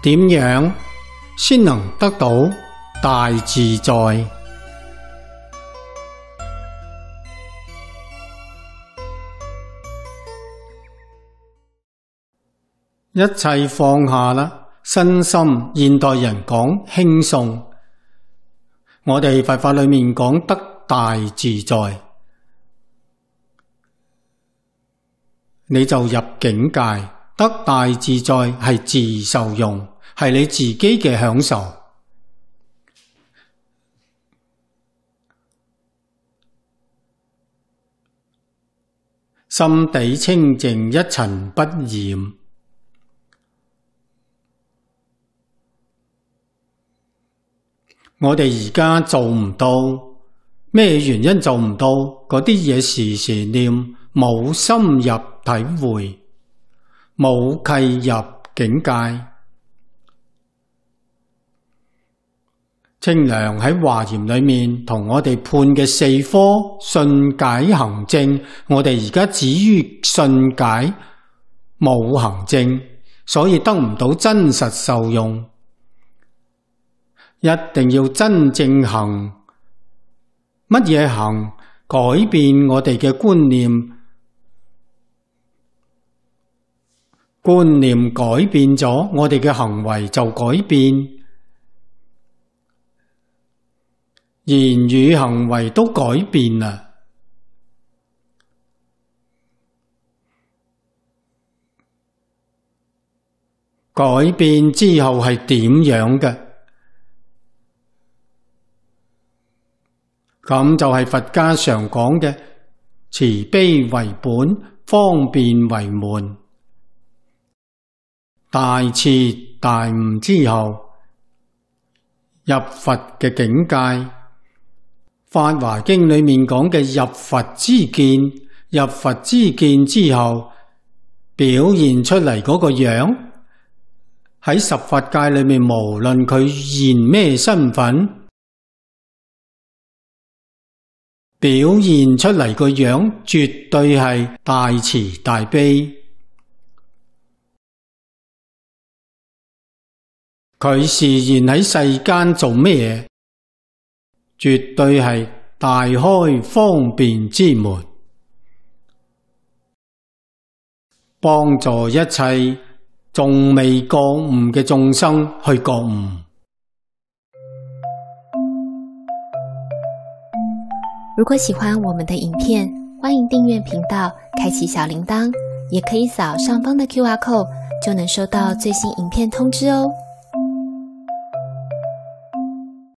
點樣先能得到大自在？一切放下啦，身心現代人講輕鬆，我哋佛法裏面講得大自在，你就入境界。得大自在係自受用，係你自己嘅享受。心地清淨，一塵不染。我哋而家做唔到，咩原因做唔到？嗰啲嘢時時念，冇深入體會，冇契入境界。清涼喺華嚴裏面同我哋判嘅四科信解行證，我哋而家止於信解，冇行證，所以得唔到真實受用。一定要真正行，乜嘢行？改變我哋嘅觀念，觀念改變咗，我哋嘅行為就改變，言語行為都改變啦。改變之後係點樣嘅？咁就係佛家常講嘅慈悲為本，方便為門。大徹大悟之後，入佛嘅境界。《法華經》裏面講嘅入佛之見，入佛之見之後表現出嚟嗰個樣，喺十法界裏面，無論佢現咩身份，表現出嚟個樣絕對係大慈大悲。佢示現喺世間做咩嘢？絕對係大開方便之門，幫助一切仲未覺悟嘅眾生去覺悟。 如果喜歡我們的影片，歡迎訂閱頻道，開啟小鈴鐺，也可以掃上方的QR code，就能收到最新影片通知哦。